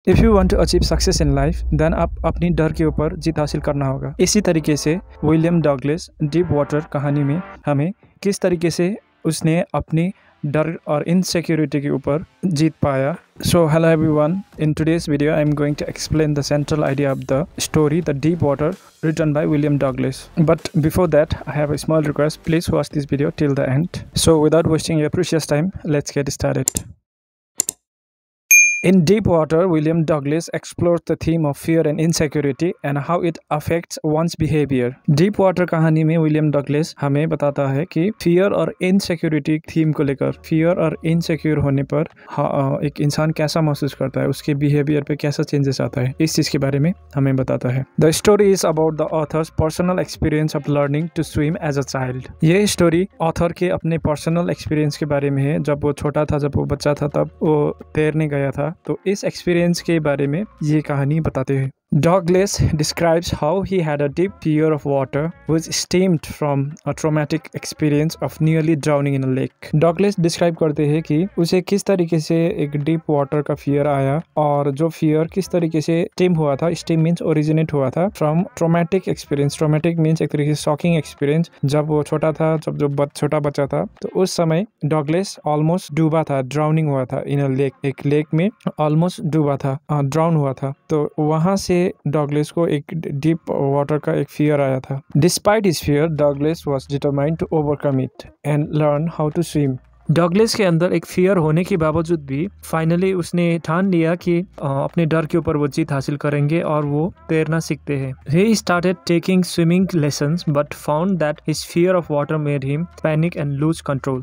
If you want to achieve success in life then आप अपनी डर के ऊपर जीत हासिल करना होगा। इसी तरीके से विलियम डगलस डीप वाटर कहानी में हमें किस तरीके से उसने अपनी डर और इनसिक्योरिटी के ऊपर जीत पाया। So hello everyone, in today's video I am going to explain the central idea of the story the deep water written by William Douglas. But before that, I have a small request. Please watch this video till the end. So without wasting your precious time, let's get started. In Deep Water, William Douglas explores the theme of fear and insecurity and how it affects one's behavior. Deep Water कहानी में William Douglas हमें बताता है कि fear और insecurity theme को लेकर fear और इनसिक्योर होने पर एक इंसान कैसा महसूस करता है, उसके बिहेवियर पे कैसा चेंजेस आता है, इस चीज़ के बारे में हमें बताता है। The story is about the author's personal experience of learning to swim as a child. ये स्टोरी ऑथर के अपने पर्सनल एक्सपीरियंस के बारे में है। जब वो छोटा था, जब वो बच्चा था, तब वो तैरने गया था, तो इस एक्सपीरियंस के बारे में ये कहानी बताते हैं। Douglas describes how he had a deep fear of water which stemmed from a traumatic experience of nearly drowning in a lake. Douglas describe करते हैं कि उसे किस तरीके से एक डीप वाटर का फियर आया और जो फियर किस तरीके से स्टेम हुआ था। स्टेम मीन्स ओरिजिनेट हुआ था from traumatic experience. Traumatic means एक तरीके से शॉकिंग एक्सपीरियंस। जब वो छोटा था, जब छोटा बच्चा था, तो उस समय डगलस ऑलमोस्ट डूबा था, ड्राउनिंग हुआ था इन अ लेक। एक लेक में ऑलमोस्ट डूबा था, ड्राउन हुआ था। तो वहां से डगलस को एक डीप वाटर का एक फियर आया था। Despite his fear, Douglas was determined to overcome it and learn how to swim. Douglas के अंदर एक फियर होने के बावजूद भी फाइनली उसने ठान लिया कि अपने डर के ऊपर वो जीत हासिल करेंगे और वो तैरना सीखते हैं। He started taking swimming lessons but found that his fear of water made him panic and lose control.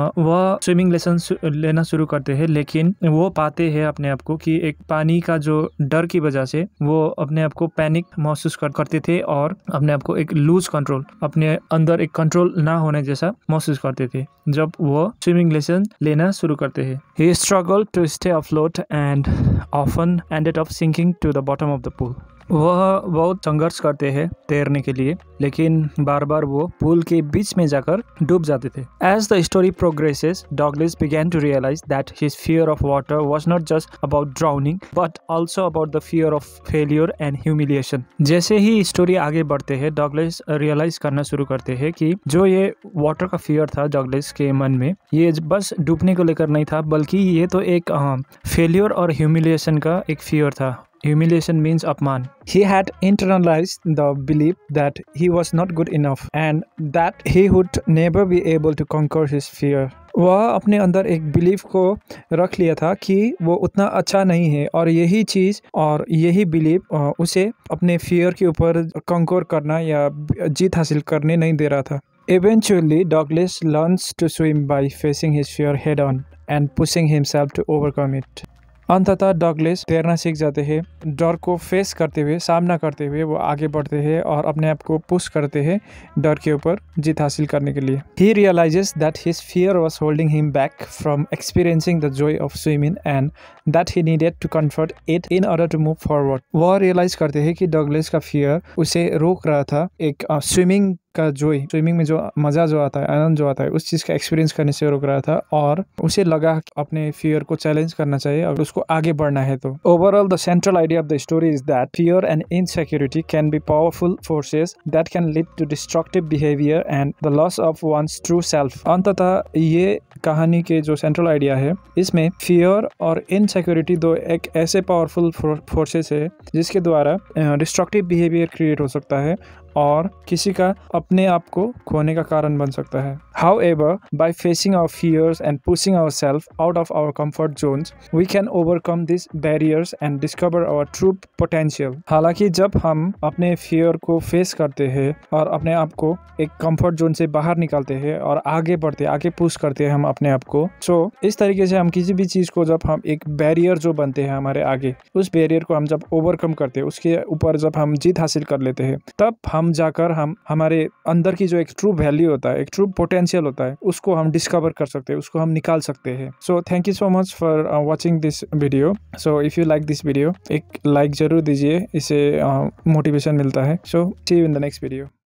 वह स्विमिंग लेसन लेना शुरू करते हैं, लेकिन वो पाते हैं अपने आप को कि एक पानी का जो डर की वजह से वो अपने आप को पैनिक महसूस करते थे और अपने आप को एक लूज कंट्रोल, अपने अंदर एक कंट्रोल ना होने जैसा महसूस करते थे जब वो स्विमिंग लेसन लेना शुरू करते हैं। He struggled to stay afloat and often ended up sinking to the bottom of the pool. वह बहुत संघर्ष करते हैं तैरने के लिए, लेकिन बार बार वो पूल के बीच में जाकर डूब जाते थे। As the story progresses, Douglas began to realize that his fear of water was not just about drowning, but also about the fear of failure and humiliation. जैसे ही स्टोरी आगे बढ़ते हैं, डगलस रियलाइज करना शुरू करते हैं कि जो ये वाटर का फियर था डगलस के मन में, ये बस डूबने को लेकर नहीं था, बल्कि ये तो एक फेलियर और ह्यूमिलिएशन का एक फियर था। Humiliation means अपमान। He had internalized the belief that he was not good enough and that he would never be able to conquer his fear. वह अपने अंदर एक बिलीफ को रख लिया था कि वो उतना अच्छा नहीं है और यही चीज़ और यही बिलीफ उसे अपने फियर के ऊपर कंकर करना या जीत हासिल करने नहीं दे रहा था। Eventually, Douglas learns to swim by facing his fear head on and pushing himself to overcome it. अंततः डगलस तैरना सीख जाते हैं। डर को फेस करते हुए, सामना करते हुए वो आगे बढ़ते हैं और अपने आप को पुश करते हैं डर के ऊपर जीत हासिल करने के लिए। He realizes that his fear was holding him back from experiencing the joy of swimming and that he needed to confront it in order to move forward. वह रियलाइज करते हैं कि डगलस का फियर उसे रोक रहा था एक स्विमिंग का जोय, स्विमिंग में जो मज़ा जो आता है, आनंद जो आता है, उस चीज़ का एक्सपीरियंस करने से रोक रहा था और उसे लगा अपने फियर को चैलेंज करना चाहिए अगर उसको आगे बढ़ना है तो। Overall the central idea of the story is that fear and insecurity can be powerful forces that can lead to destructive behaviour and the loss of one's true self. अंततः ये कहानी के जो सेंट्रल आइडिया है, इसमें fear और insecurity दो एक ऐसे पावरफुल फोर्सेस है जिसके द्वारा डिस्ट्रक्टिव बिहेवियर क्रिएट हो सकता है और किसी का अपने आप को खोने का कारण बन सकता है। However, by facing our fears and pushing ourselves out of our comfort zones, we can overcome these barriers and discover our true potential. हालांकि जब हम अपने फियर को फेस करते हैं और अपने आप को एक कंफर्ट जोन से बाहर निकालते हैं और आगे बढ़ते, आगे पुश करते हैं हम अपने आप को, इस तरीके से हम किसी भी चीज़ को, जब हम एक बैरियर जो बनते हैं हमारे आगे, उस बैरियर को हम जब ओवरकम करते हैं, उसके ऊपर जब हम जीत हासिल कर लेते हैं, तब हम जाकर हमारे अंदर की जो एक ट्रू वैल्यू होता है, एक ट्रू पोटेंशियल होता है, उसको हम डिस्कवर कर सकते हैं, उसको हम निकाल सकते हैं। So thank you so much for watching this video. So if you like this video, एक लाइक ज़रूर दीजिए, इससे मोटिवेशन मिलता है। So see you in the next video.